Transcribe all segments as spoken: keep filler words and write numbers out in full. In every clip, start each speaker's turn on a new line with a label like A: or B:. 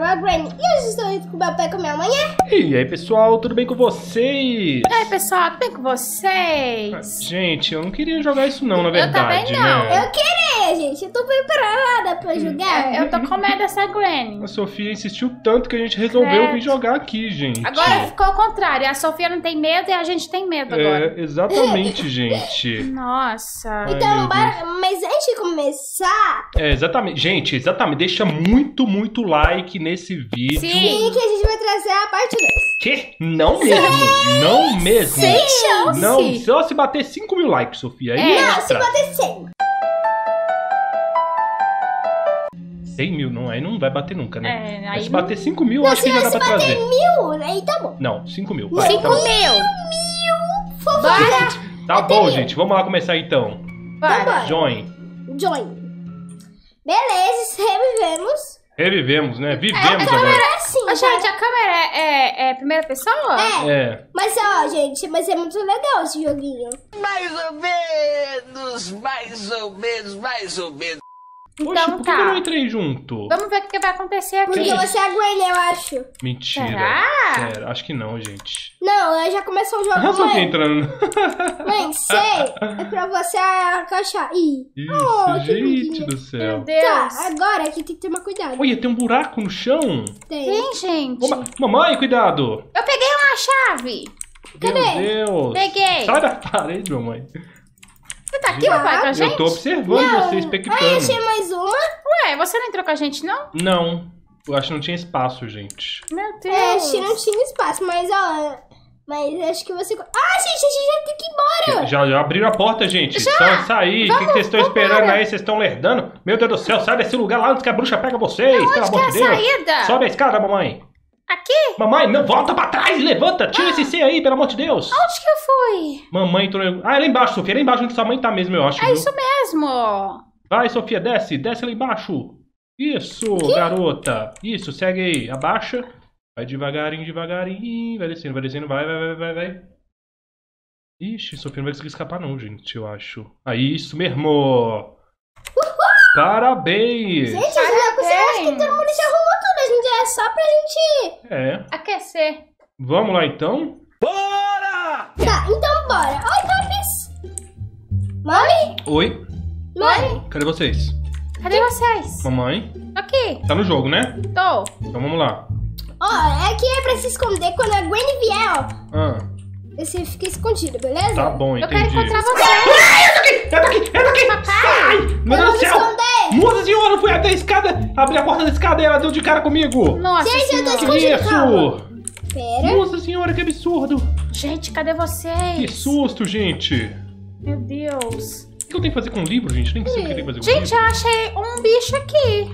A: a Granny. E hoje estou indo com o meu pai e com a minha mãe.
B: E aí, pessoal, tudo bem com vocês?
C: E aí, pessoal, tudo bem com vocês?
B: Gente, eu não queria jogar isso não, na verdade,
C: eu também não.
B: né?
A: Eu queria, gente. Eu tô preparada pra jogar.
C: Eu tô com medo dessa Granny.
B: A Sofia insistiu tanto que a gente resolveu
C: Credo.
B: vir jogar aqui, gente.
C: Agora ficou ao contrário. A Sofia não tem medo e a gente tem medo agora.
B: É, exatamente, gente.
C: Nossa.
B: Ai,
A: Então,
B: meu
A: ba- mas antes de começar,
B: É, exatamente. Gente, exatamente. Deixa muito, muito like nesse vídeo.
C: Sim.
A: que a gente vai trazer a parte dois.
B: Que? Não mesmo. Não mesmo.
C: Sem chance.
B: Não, só se bater cinco mil likes, Sofia. Aí
C: É.
B: a
A: Não,
B: gente
A: se
B: traz.
A: bater cem.
B: cem mil, não, aí não vai bater nunca, né?
C: É,
B: Mas
C: aí
B: se
C: não-
B: bater cinco mil,
A: Não,
B: acho que
A: se
B: já dá
A: se
B: pra
A: bater
B: trazer.
A: mil, aí tá bom.
B: Não, cinco mil. Vai,
C: Cinco
B: tá bom.
C: mil.
A: Fofoca.
B: Tá bom, gente. Vamos lá começar então.
A: Tá
C: Bora.
A: bom.
B: Join.
A: Join. Beleza, revivemos.
B: Revivemos, né?
C: É,
B: Vivemos
C: a
B: agora.
C: câmera...
A: É assim,
C: Ô,
A: tá?
C: gente, a câmera é, é, é primeira pessoa?
A: É.
B: É.
A: Mas ó, gente, mas é muito legal esse joguinho.
D: Mais ou menos, mais ou menos, mais ou menos.
C: Então
B: Poxa, por que
C: tá.
B: que eu não entrei junto?
C: Vamos ver o que vai acontecer aqui.
A: Porque você é a Granny, eu acho.
B: Mentira.
C: Será?
B: Sério, acho que não, gente.
A: Não, já começou o jogo,
B: A Sofia
A: mãe.
B: entrando.
A: Mãe, sei. É pra você encaixar. Ih.
B: Isso,
A: Oh, que
B: gente
A: bonitinha.
B: do
C: Meu
B: céu.
C: Deus.
A: Tá, agora aqui tem que tomar cuidado.
B: Olha, tem um buraco no chão.
A: Tem.
C: Tem, gente.
B: Ô, ma- mamãe, cuidado.
C: Eu peguei uma chave.
A: Cadê?
B: Meu Deus.
C: Peguei.
B: Sai da parede, mamãe.
C: Você tá aqui, papai, com a gente?
B: Eu tô observando
A: Não.
B: vocês
A: Aí
B: pecando.
A: achei mais uma.
C: Ué, você não entrou com a gente, não?
B: Não. Eu acho que não tinha espaço, gente.
C: Meu Deus.
A: É, acho que não tinha espaço, mas ó. Mas acho que você. Ah, gente, a gente já tem que ir embora.
B: Já, já abriram a porta, gente.
C: Já?
B: Só sair. O que, que
C: Vamos,
B: vocês estão
C: vambora.
B: esperando aí? Vocês estão lerdando? Meu Deus do céu, sai desse lugar lá antes que a bruxa pega vocês. Pelo
C: Onde que
B: amor
C: é a
B: de Deus.
C: saída?
B: Sobe a escada, mamãe.
C: Aqui?
B: Mamãe, não, volta pra trás, levanta. Tira esse C aí, pelo amor de Deus.
C: Onde que eu fui?
B: Mamãe entrou... Ah, é lá embaixo, Sofia. É lá embaixo onde sua mãe tá mesmo, eu acho.
C: É
B: viu?
C: isso mesmo.
B: Vai, Sofia, desce. Desce lá embaixo. Isso, garota. Isso, segue aí. Abaixa. Vai devagarinho, devagarinho. Vai descendo, vai descendo. Vai, vai, vai, vai, vai. Ixi, Sofia não vai conseguir escapar não, gente, eu acho. Aí, isso mesmo. Parabéns.
A: Gente, a gente já conseguiu. Acho que todo mundo já arrumou tudo. A gente é só pra gente.
B: É.
C: Aquecer.
B: Vamos lá, então?
D: Bora!
A: Tá, então bora. Oi, Papis. Mami?
B: Oi,
A: Mami?
B: cadê vocês?
C: Cadê vocês?
B: Mamãe?
C: Aqui.
B: Tá no jogo, né?
C: Tô.
B: Então vamos lá.
A: Ó, aqui é pra se esconder quando a Granny vier, ó.
B: Ah,
A: Você fica escondido, beleza?
B: tá bom,
C: Eu
B: entendi.
C: quero encontrar vocês.
B: Entra aqui, entra aqui! Sai! Meu Deus do
A: Vamos
B: céu!
A: esconder.
B: Nossa senhora, eu fui até a escada, abri a porta da escada e ela deu de cara comigo!
C: Nossa
A: Gente, eu tô
C: senhora.
B: Que
A: escondido, calma.
B: isso?
A: Pera.
B: Nossa senhora, que absurdo!
C: Gente, cadê
B: Que
C: vocês?
B: susto, gente!
C: Meu Deus.
B: O que eu tenho que fazer com o livro, gente? Nem sei o que eu tenho que fazer com o
C: Gente, eu
B: livro.
C: achei um bicho aqui.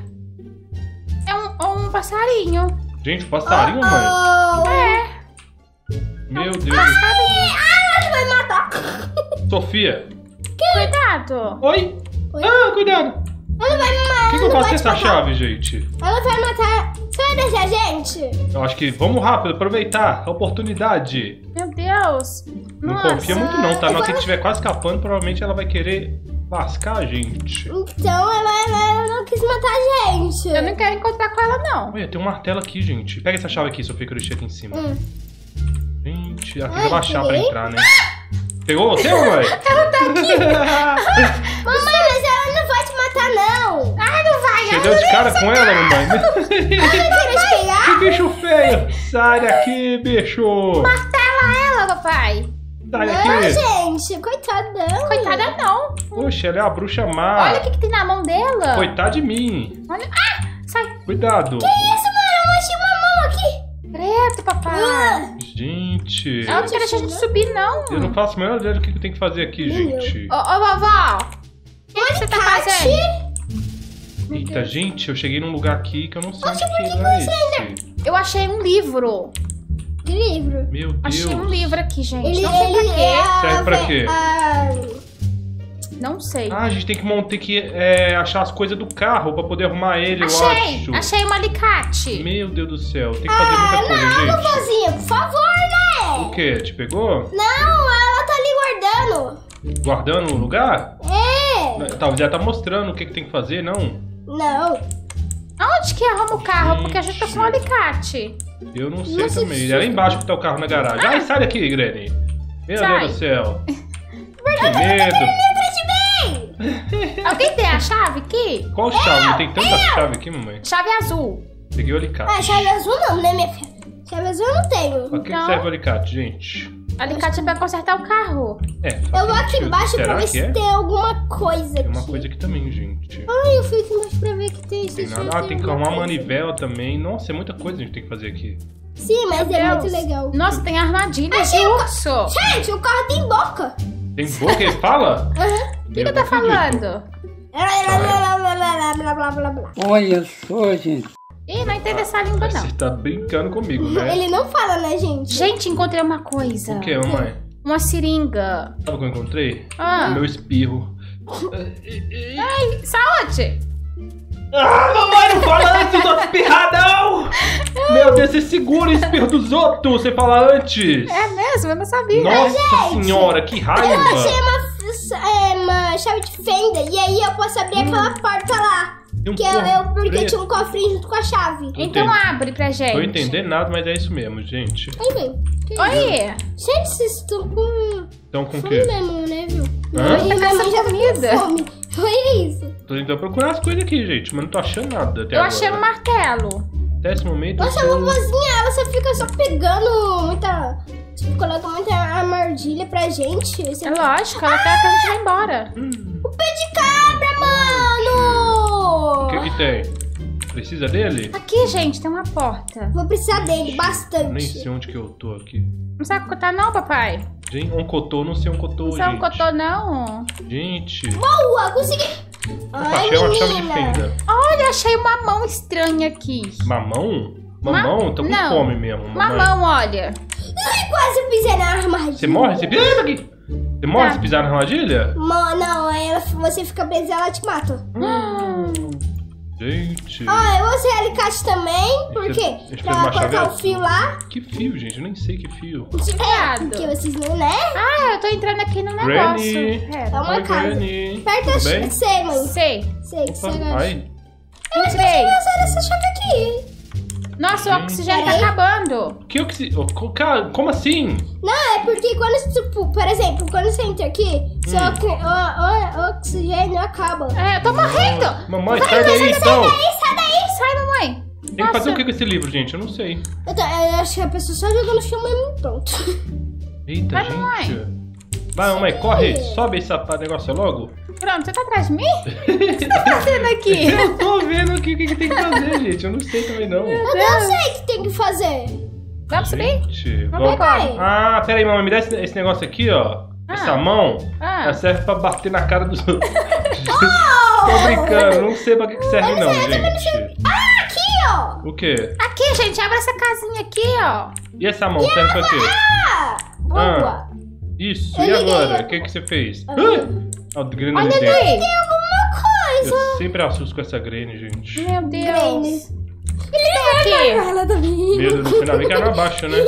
C: É um, um passarinho.
B: Gente, passarinho, mãe?
A: Oh.
C: É.
B: Meu Deus.
A: Ah, ela vai matar.
B: Sofia.
C: Cuidado.
B: Oi?
A: Oi?
B: Ah, cuidado.
A: Ela vai me matar.
B: O que, que eu faço com essa chave, gente?
A: Ela vai matar. Você vai deixar a gente?
B: Eu acho que vamos rápido, aproveitar a oportunidade.
C: Meu Deus.
B: Não
C: Nossa.
B: confia muito não, tá? Na hora que a
A: vamos-
B: gente estiver quase escapando, provavelmente ela vai querer lascar a gente.
A: Então ela, ela não quis matar a gente.
C: Eu não quero encontrar com ela, não.
B: Olha, tem um martelo aqui, gente. Pega essa chave aqui, Sofia, que eu deixei aqui em cima.
A: Hum.
B: Gente, ela tem
A: Ai,
B: que abaixar pra
A: peguei.
B: entrar, né? Pegou você, mamãe?
C: Ela tá aqui.
A: Mamãe, mas ela não vai te matar, não.
C: Ai, não vai.
B: Você deu de cara com ela, mamãe?
A: Ela queria te pegar?
B: Que bicho feio! Sai daqui, bicho!
C: Martela ela, papai.
B: Sai
A: Não,
B: daqui!
A: gente. Coitadão.
C: Coitada não.
B: Poxa, ela é a bruxa má.
C: Olha o que, que tem na mão dela.
B: Coitada de mim.
C: Olha. Ah, sai.
B: Cuidado.
A: Que isso, mano? Eu achei uma mão aqui.
C: Preto, papai.
A: Ah.
B: Gente,
C: Ela não quer deixar a gente subir, não.
B: eu não faço a menor ideia do que eu tenho que fazer aqui,
A: Nem
B: gente.
C: Ô, ô, vovó. O que, que você tá fazendo?
B: Eita, gente, eu cheguei num lugar aqui que eu não sei
A: Oxe,
B: onde
A: por
B: que
A: que
B: é
A: você
B: esse.
C: Eu achei um livro.
A: Que livro?
B: Meu Deus.
C: Achei um livro aqui, gente.
A: Ele,
C: não sei
A: ele
C: pra quê.
A: é a-
B: Serve pra quê?
A: a-
C: Não sei.
B: Ah, a gente tem que, montar, tem que é, achar as coisas do carro pra poder arrumar ele, eu
C: achei.
B: acho.
C: Achei um alicate.
B: Meu Deus do céu, tem que fazer muita coisa,
A: Não,
B: gente.
A: vovozinha, por favor, né?
B: O quê? Te pegou?
A: Não, ela tá ali guardando.
B: Guardando o lugar?
A: É.
B: Talvez ela tá mostrando o que, que tem que fazer, não?
A: Não.
C: Onde que arruma o carro? Porque a gente tá com um
B: Gente.
C: alicate.
B: Eu não sei
A: Nossa,
B: também.
A: que
B: É lá embaixo que tá o carro na garagem. Ai, sai daqui, Granny. Meu
C: Sai.
B: Deus do céu. Que medo.
C: Alguém tem a chave aqui?
B: Qual chave? Tem tanta chave aqui, mamãe.
C: Chave azul.
B: Peguei o alicate.
A: Ah, chave azul não, né, minha filha? Chave azul eu não tenho.
B: Pra que, que
C: Não.
B: serve o alicate, gente?
C: Alicate é pra consertar o carro.
B: É,
A: Eu vou aqui
B: sentido.
A: embaixo
B: Será
A: pra ver
B: que
A: se
B: é?
A: tem alguma coisa
B: Tem uma
A: aqui.
B: coisa aqui também, gente.
A: Ai, eu fui aqui embaixo pra ver que tem.
B: Tem
A: se
B: nada. Ah, tem que arrumar
A: alguma
B: uma
A: coisa.
B: manivela também. Nossa, é muita coisa que a gente tem que fazer aqui.
A: Sim, mas
C: Meu
A: é muito
C: Deus.
A: legal.
C: Nossa, tem armadilha
A: Achei
C: de
A: o ca-
C: urso.
A: Gente, o carro tem boca.
B: Tem boca e fala?
A: Aham.
C: O que que tá falando?
A: Blá, blá, blá, blá, blá, blá, blá, blá.
E: Olha só, gente.
C: Ih, não entendo essa língua, não.
B: Você tá brincando comigo, né?
A: Ele não fala, né, gente?
C: Gente, encontrei uma coisa.
B: O que, mamãe?
C: Uma seringa.
B: Sabe o que eu encontrei?
C: Ah.
B: O meu espirro.
C: Ai, saúde!
B: Ah, mamãe, não fala antes dos outros espirrar, não! Meu Deus, você segura o espirro dos outros, você fala antes!
C: É mesmo? Eu não sabia.
B: Nossa senhora, que
A: Eu
B: raiva!
A: achei uma, é, uma chave de fenda e aí eu posso abrir aquela porta lá.
B: Tem um
A: Que eu, eu, porque
B: preto.
A: tinha um cofrinho junto com a chave.
C: Então
B: Entendi.
C: abre pra gente.
B: Tô entendendo nada, mas é isso mesmo, gente.
A: Aí vem. Que-
C: Oi!
A: Gente, vocês estão com
B: Então com o
A: fome
B: quê?
A: mesmo, né, viu?
B: Hã?
A: E
C: Tá
A: minha mãe já tá
C: comida?
A: com fome. Olha isso.
B: Tô tentando procurar as coisas aqui, gente, mas não tô achando nada até
C: Eu
B: agora.
C: achei um martelo.
B: Até esse momento eu
A: Nossa, a
B: tô...
A: vovozinha, ela só fica só pegando muita... Tipo, coloca muita armadilha pra gente. Esse
C: É lógico, ela quer que a gente vá embora.
A: O pé de cabra, mano!
B: O que que tem? Precisa dele?
C: Aqui, gente, tem uma porta.
A: Vou precisar dele bastante.
B: Nem sei onde que eu tô aqui.
C: Não sabe contar não, papai?
B: Gente, um cotô, não sei um cotô,
C: Não
B: gente.
C: sabe contar não?
B: Gente,
A: Boa, consegui!
B: opa, achei uma chave de fenda.
C: Olha, achei uma mão estranha aqui.
B: Mamão? Mamão? Tô com
C: Não.
B: fome mesmo,
C: Uma
B: mamãe.
C: mão, olha.
A: Ai, quase pisei na armadilha.
B: Você morre? Você pisa aqui? Você morre
C: Tá.
B: se pisar na armadilha?
A: Mo- Não, aí ela, você fica presa e ela te mata.
B: Hum, gente.
A: Ah, eu usei alicate também, por
B: Deixa-
A: quê?
B: deixa eu
A: Pra
B: fazer uma
A: cortar
B: chave
A: o fio lá.
B: Que fio, gente? Eu nem sei que fio.
A: É,
C: Cuidado.
A: porque vocês não, né?
C: Ah, eu tô entrando aqui no negócio.
B: Granny.
C: É,
A: É uma
B: Oi,
A: casa.
B: Granny.
A: Perto da
B: Tudo bem?
A: chave. Sei, mãe.
C: sei.
A: Sei que
B: Opa,
A: você gosta.
B: ai.
A: Eu acho que eu
C: Entrei.
A: devia usar essa chave aqui.
C: Nossa, o
B: Gente.
C: oxigênio tá
A: Peraí.
C: acabando.
B: Que oxi... oh, co- cara, como assim?
A: Não, é porque quando, tipo, por exemplo, quando você entra aqui, seu
B: Hum.
A: oxi- o, o oxigênio acaba.
C: É, eu tô morrendo.
B: Mamãe, sai daí então.
A: Sai daí!
C: Sai, mamãe.
B: Tem que fazer o que com esse livro, gente? Eu não sei.
A: Eu, tô- eu acho que a pessoa só jogou no chão mesmo e pronto.
B: Eita,
C: Vai,
B: gente.
C: mamãe.
B: Vai, mamãe, corre. Sobe esse sapa- negócio logo.
C: Pronto, você tá atrás de mim? O que você tá fazendo aqui?
B: Eu tô vendo aqui o que, que tem que fazer, gente. Eu não sei também, não.
A: Eu não sei o que tem que fazer.
C: Vamos subir?
B: Gente,
C: Vamos
B: vamos...
A: Vai.
B: Ah, pera aí, mamãe. Me dá esse, esse negócio aqui, ó.
C: Ah.
B: Essa mão.
C: Ah.
B: Ela serve pra bater na cara dos outros. Tô brincando. Não sei pra que, que serve, não, gente.
A: Ah, aqui, ó!
B: O quê?
C: Aqui, gente, abre essa casinha aqui, ó.
B: E essa mão serve pra quê?
A: Ah! Boa!
B: Isso,
A: Eu
B: e
A: liguei.
B: agora? O que, que você fez? Ah, o grande
C: Olha
B: dente.
C: ali.
A: Tem alguma coisa.
B: Eu sempre assusto com essa Granny, gente.
C: Meu Deus.
A: Grande.
C: Tem aqui.
A: Ela também.
B: Medo no final, vem que ela abaixa, né?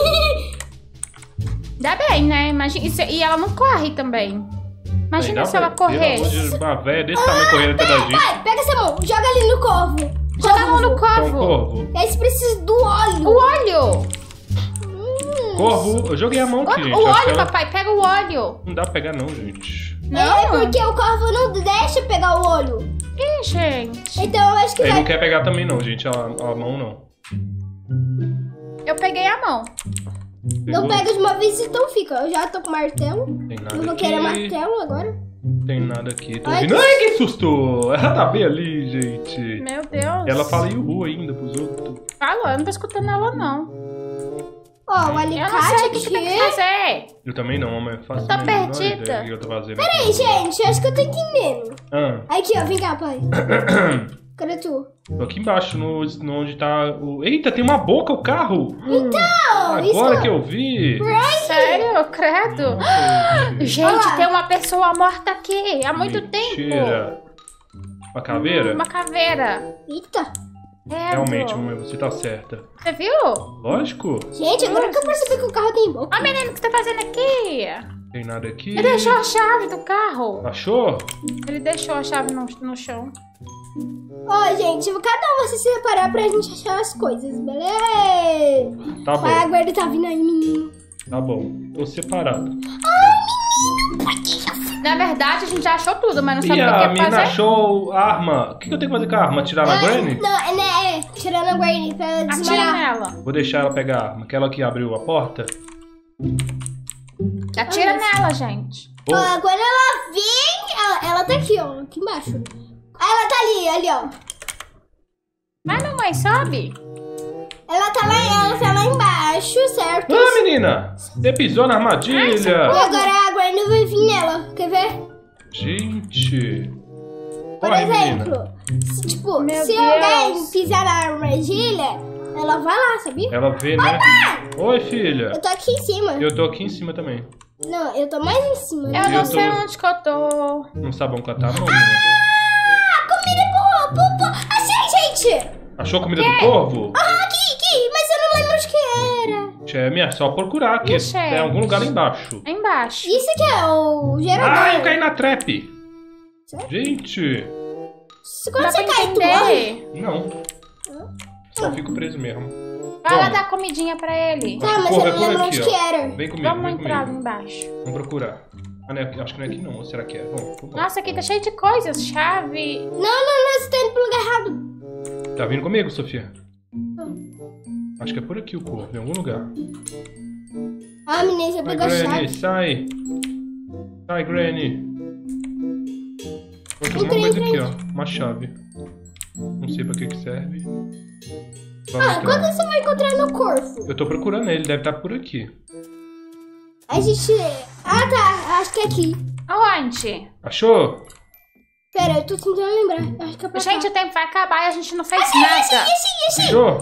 C: Dá bem, né? Imagina. Isso- e ela não corre também. Imagina
B: Aí,
C: se
B: dá
C: ela
B: pra- pelo amor
C: corresse.
B: de- Uma velha desse tamanho correndo até da gente.
A: Vai, pega essa mão, joga ali no corvo.
C: Joga a mão no
B: Então,
C: corvo.
B: corvo.
A: Aí você precisa do óleo.
C: O óleo.
B: Corvo, eu joguei a mão aqui,
C: O,
B: gente.
C: o
B: Acho que
C: óleo,
B: ela-
C: papai. Pega o óleo.
B: Não dá pra pegar, não, gente.
C: Não?
A: É porque o corvo não deixa pegar o olho.
C: Ih, gente.
A: Então eu acho que
B: Ele
A: vai...
B: não quer pegar também, não, gente. A, a mão não.
C: Eu peguei a mão.
A: Não
B: Pegou?
A: pega de uma vez, então fica. Eu já tô com martelo.
B: Tem nada
A: Eu vou
B: aqui.
A: querer martelo agora.
B: Tem nada aqui. Tô
A: Ai,
B: ouvindo.
A: que-
B: Ai, que susto! Ela tá bem ali, gente.
C: Meu Deus.
B: Ela fala Yuhu ainda pros outros.
C: Falou, eu não tô escutando ela, não.
A: Ó, o
C: Eu não
A: alicate
C: sei o que você tem que
A: aqui.
C: fazer.
B: Eu também não, mamãe. Faço
C: Eu tô
B: a menor
C: perdida.
B: ideia do que eu tô fazendo.
A: Peraí, gente, acho que eu tô entendendo.
B: Ah,
A: Aqui, ó, vem cá, pai. Cadê tu?
B: tô aqui embaixo, no, no onde tá o... Eita, tem uma boca o carro!
A: Então, isso...
B: Agora que eu vi!
C: Sério? Credo.
B: Nossa, gente.
C: Gente, tem uma pessoa morta aqui há muito tempo.
B: Mentira. Uma caveira?
C: Uma caveira.
A: Eita.
C: Credo.
B: Realmente, mamãe, você tá certa.
C: Você viu?
B: Lógico.
A: Gente, agora que eu percebi que o carro tem boca.
C: Ó, menino, o que você tá fazendo aqui?
B: Tem nada aqui.
C: Ele deixou a chave do carro.
B: Achou?
C: Ele deixou a chave no, no chão.
A: Ó, gente, cada um vai se separar pra gente achar as coisas, beleza?
B: Tá bom.
A: Vai, a guarda tá vindo aí, menino.
B: Tá bom. Tô separado.
C: Na verdade, a gente já achou tudo, mas não
B: E
C: sabe o
B: a
C: que é
B: menina
C: fazer.
B: achou a arma. O que, que eu tenho que fazer com a arma? Atirar na Granny?
A: Não, é, né, é, tirando a guarda pra ela
C: Atira
A: desmaiar.
C: nela.
B: Vou deixar ela pegar a arma. Aquela que abriu a porta.
C: Atira
A: Olha
C: nela, gente.
B: Ô,
A: Ó, quando ela vem, ela, ela tá aqui, ó, aqui embaixo. Ah, ela tá ali, ali, ó.
C: Vai, mamãe, sobe.
A: Ela tá lá, ela tá lá embaixo, certo?
B: Ah, menina! Você pisou na
A: E
B: armadilha!
A: agora a guarda vai vir nela, quer ver?
B: Gente!
A: Por
B: Corre,
A: exemplo,
B: menina!
A: se, tipo,
C: Meu
A: se
C: Deus.
A: alguém pisar na armadilha, ela vai lá, sabia?
B: Ela vê, né? Oi, filha!
A: Eu tô aqui em cima.
B: Eu tô aqui em cima também.
A: Não, eu tô mais em cima. né?
C: Eu não
B: Eu
C: sei
B: tô-
C: onde que eu tô.
B: Não sabe onde cantar, não, menina.
A: Ah, comida boa, boa, boa. Achei, gente!
B: Achou a comida do corvo?
A: Ah, aqui, aqui, mas eu não lembro onde que era.
B: Tchê, é só procurar aqui.
C: Ixi,
B: Tem algum lugar lá embaixo.
C: É embaixo.
A: Isso aqui é o gerador.
B: Ah, eu caí na trap!
A: Sério?
B: Gente!
A: Se- Quando
C: Dá
A: você
C: pra
A: cai, tu morre.
C: entender.
B: Não. Só fico preso mesmo.
C: Vai lá
B: Vamos.
C: dar comidinha pra ele.
A: Tá, mas
B: Corre
A: eu não
B: por
A: lembro
B: aqui,
A: onde
B: ó.
A: que era.
B: Vem comigo,
C: Vamos
B: vem
C: entrar ali
B: comigo.
C: embaixo.
B: Vamos procurar. Ah, não, é- acho que não é aqui não. Ou será que é? Vamos, vamos.
C: Nossa, aqui tá cheio de coisas. Chave.
A: Não, não, não, você tá indo pro lugar errado.
B: Tá vindo comigo, Sofia? Acho que é por aqui o corvo, em algum lugar.
A: Ah, menina, você
B: Vai,
A: pegou a
B: Granny,
A: chave.
B: sai! Sai, Granny! Tem alguma
A: Entrei,
B: coisa aqui,
A: entrei.
B: ó. Uma chave. Não sei pra que que serve. Vamos
A: Ah,
B: entrar.
A: quando você vai encontrar no corvo?
B: Eu tô procurando ele, deve estar por aqui.
A: A gente... Ah, tá, acho que é aqui.
C: Aonde?
B: Achou?
A: Pera, eu tô tentando lembrar. Acho que é pra
C: Gente,
A: cá.
C: o tempo vai acabar e a gente não fez
A: Achei,
C: nada.
A: achei, achei.
B: Achou?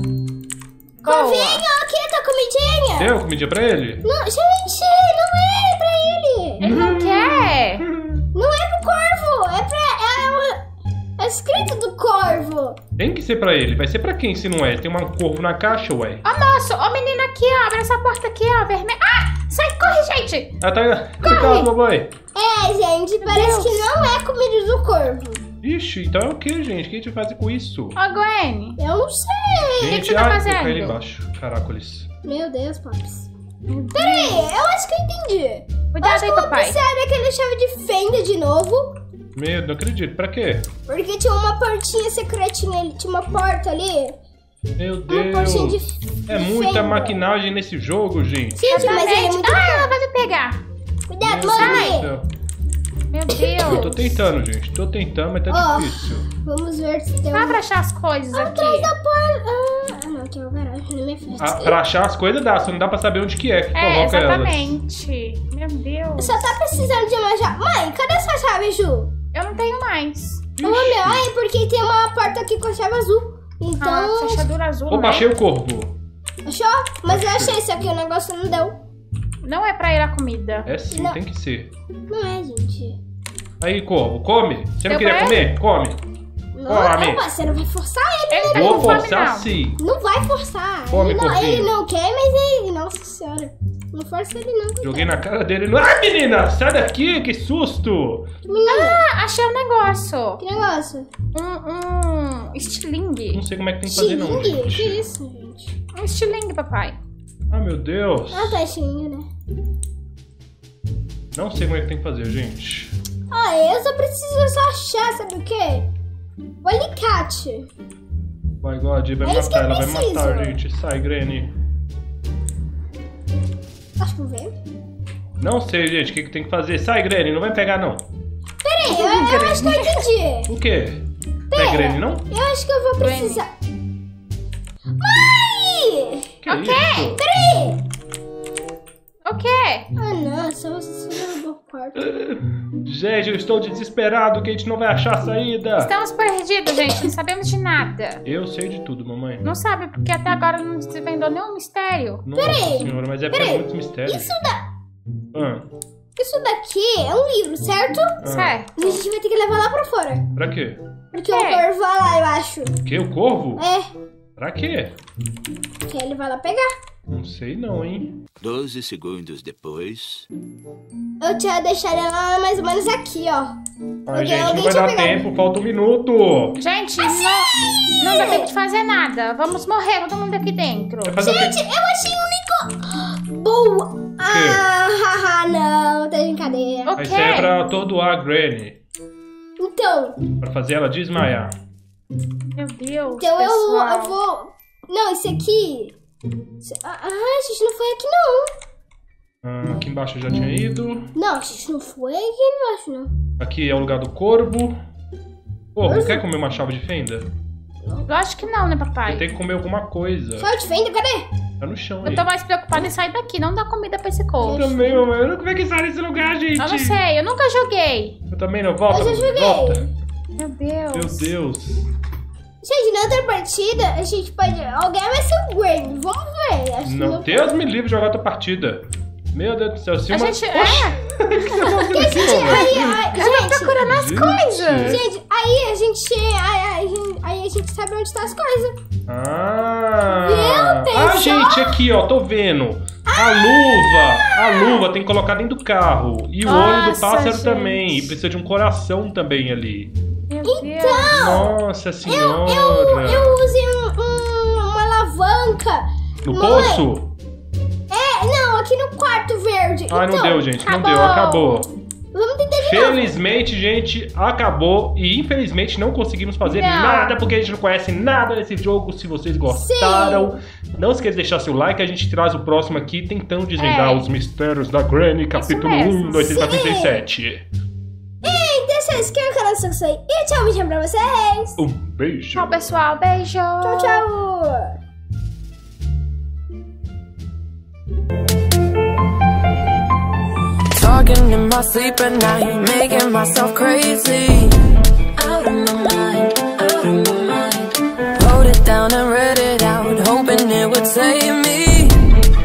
C: Boa.
A: Corvinho, aqui a tua comidinha.
B: Deu comidinha pra ele?
A: Não, gente, não é pra ele.
C: Ele não quer.
A: Não é pro corvo, é pra... É, o- é escrito do corvo.
B: Tem que ser pra ele. Vai ser pra quem se não é? Tem um corvo na caixa, ué.
C: Ó, moço, ó, menina aqui, ó. Abre essa porta aqui, ó, vermelha. Ah, sai, corre, gente.
B: Ah, tá. Cuidado, mamãe.
A: É, gente, parece que não é comida do corvo.
B: Ixi, então é o que, gente? O que a gente vai fazer com isso?
C: Ó, Gwen.
A: Eu não sei.
C: que
B: Gente,
C: você tá
B: ai,
C: fazendo?
B: eu caí ali embaixo. Caracoles.
A: Meu Deus, Pops. Peraí, eu acho que eu entendi. Eu
C: Cuidado
A: acho que
C: aí,
A: eu vou
C: papai.
A: precisar daquela chave de fenda de novo.
B: Meu, não acredito. Pra quê?
A: Porque tinha uma portinha secretinha ali. Tinha uma porta ali.
B: Meu
A: Uma portinha de,
B: Deus.
A: de
B: É muita
A: fenda.
B: maquinagem nesse jogo, gente.
A: Gente, mas ele é
C: Exatamente.
A: muito...
C: Ah, ela vai me pegar.
A: Cuidado,
B: Meu Deus do
A: mãe.
B: céu.
C: Meu
B: Eu tô
C: Deus.
B: tentando, gente. Tô tentando, mas tá
A: Ó.
B: difícil.
A: Vamos ver se tem
C: Dá
A: um...
C: pra achar as coisas aqui.
A: Atrás da porta. Ah, não, aqui é o garagem na minha frente.
B: Ah, pra achar as coisas dá, só não dá pra saber onde que é que
C: É,
B: coloca elas.
C: exatamente. Meu Deus.
A: Só tá precisando de uma chave. Mãe, cadê sua chave, Ju?
C: Eu não tenho mais.
A: Ô, meu, ai, porque tem uma porta aqui com a chave azul.
C: Ah,
A: Então...
C: fechadura azul,
B: Opa,
C: né?
B: achei o corvo.
A: Achou? Mas eu achei isso aqui, o negócio não deu.
C: Não é pra ir a comida.
B: É sim,
A: Não.
B: tem que ser.
A: Não é, gente.
B: Aí, corvo, come. Você não
C: Deu
B: queria
C: pra
B: comer? Come.
A: Não,
B: Come.
A: opa, você não vai forçar ele.
C: Ele tá
B: Vou
C: com fome,
B: forçar
C: não.
B: sim.
A: Não vai forçar.
B: Come,
A: ele, não,
B: corvinho.
A: ele não quer, mas ele... Nossa senhora. Não força ele não.
B: Joguei na cara dele. Ah, menina, sai daqui, que susto.
A: Menina,
C: Ah, achei um negócio.
A: que negócio?
C: Um, um estilingue.
B: Não sei como é que tem que fazer não,
A: Xilingue? Que
B: gente.
A: isso, gente?
C: Um estilingue, papai.
B: Ah, meu Deus.
A: Ah, tá xilingue, né?
B: Não sei como é que tem que fazer, gente.
A: Ah, eu só preciso só achar, sabe o quê? O alicate.
B: Vai, God, vai
A: É isso que
B: matar,
A: eu
B: ela vai
A: preciso.
B: matar, gente. Sai, Granny.
A: Acho que eu vejo.
B: Não sei, gente, o que, que tem que fazer. Sai, Granny, não vai pegar, não.
A: Peraí, eu, eu acho que eu entendi.
B: O quê? Não é
A: Pera.
B: Granny, não?
A: Eu acho que eu vou
C: Granny.
A: precisar... Mãe!
B: Que
C: Ok.
B: isso?
A: Peraí!
C: O quê?
A: Ah, não, só você derrubou o quarto.
B: Gente, eu estou desesperado que a gente não vai achar a saída.
C: Estamos perdidos, gente. Não sabemos de nada.
B: Eu sei de tudo, mamãe.
C: Não sabe, porque até agora não desvendou nenhum mistério.
B: Nossa
A: Peraí.
B: senhora, mas é porque é
A: Peraí.
B: muito mistério.
A: Isso, da...
B: Ah,
A: Isso daqui é um livro, certo?
B: ah.
C: Certo.
A: E a gente vai ter que levar lá pra fora.
B: Pra quê?
A: Porque
C: É.
A: o corvo vai lá, eu acho.
B: O quê? O corvo?
A: É,
B: Pra quê?
A: que ele vai lá pegar.
B: Não sei não, hein?
D: Doze segundos depois.
A: Eu tinha deixado ela mais ou menos aqui, ó.
B: Ai,
A: Alguém-
B: gente, não
A: alguém
B: vai
A: tinha
B: dar
A: pegado.
B: tempo, falta um minuto.
C: Gente, não, não dá tempo de fazer nada. Vamos morrer todo mundo aqui dentro.
B: Vai fazer o
A: Gente,
B: quê?
A: eu achei um negócio. Boa! Ah, haha, não, tá de brincadeira.
C: O
B: Isso aí é
C: quê?
B: pra atordoar a Granny.
A: Então,
B: Pra fazer ela desmaiar.
C: Meu Deus,
A: então eu,
C: pessoal.
A: eu vou. Não, esse aqui. esse- Ah, a gente não foi aqui, não.
B: Ah, aqui embaixo eu já tinha ido.
A: Não, a gente não foi aqui embaixo, não.
B: Aqui é o lugar do corvo. Pô, não quer comer uma chave de fenda?
C: Lógico que não, né, papai?
B: Tem que comer alguma coisa.
A: Só de fenda, cadê?
B: Tá no chão aí.
C: Eu tô mais preocupada em sair daqui, não dar comida pra esse
B: Eu
C: corvo.
B: também, mamãe. Eu não como é que sai desse lugar, gente?
C: Eu não sei, eu nunca joguei.
B: Eu também não. Volta,
A: Eu já joguei.
B: volta.
C: Meu Deus.
B: Meu Deus.
A: Gente, na outra partida, a gente pode. Alguém vai ser o Gwen. Vamos ver. Acho que
B: Não,
A: não-
B: Deus me livre de jogar outra partida. Meu Deus do céu. Se
C: A
B: uma...
C: gente...
B: Oxi!
C: É,
B: O que você tá fazendo aqui,
A: Gente,
B: mamãe?
A: aí, aí,
C: eu tô
A: gente,
C: procurando as
B: Gente.
C: coisas.
A: gente, aí a gente. Aí, aí, a gente- aí a gente sabe onde tá as coisas.
B: Ah!
A: Viu? Pensou?
B: Ah, gente, aqui, ó, tô vendo. A luva, a luva tem que colocar dentro do carro. E o olho do
C: Nossa,
B: pássaro
C: gente.
B: também. E precisa de um coração também ali.
C: Meu
A: Então,
C: Deus.
B: Nossa
A: Eu,
B: senhora.
A: eu, eu usei um, um- uma alavanca.
B: No
A: Mãe,
B: poço?
A: É, não, aqui no quarto verde.
B: Ah, não
A: Então,
B: deu, gente. Não
C: acabou.
B: deu, acabou.
A: Vamos tentar de novo.
B: Felizmente, gente, acabou. E infelizmente não conseguimos fazer
C: Não.
B: nada, porque a gente não conhece nada desse jogo. Se vocês gostaram, não esqueça de deixar seu like. A gente traz o próximo aqui, tentando desvendar
C: É.
B: os mistérios da Granny, capítulo
C: mesmo.
B: um, dois mil novecentos e noventa e sete.
A: E deixa, se inscreva no canal se você E tchau, beijão pra vocês.
B: Um beijo.
C: Tchau, pessoal. Beijo.
A: Tchau, tchau.
E: Talking in my sleep at night, making myself crazy. Out of my mind, out of my mind. Wrote it down and read it out, hoping it would save me.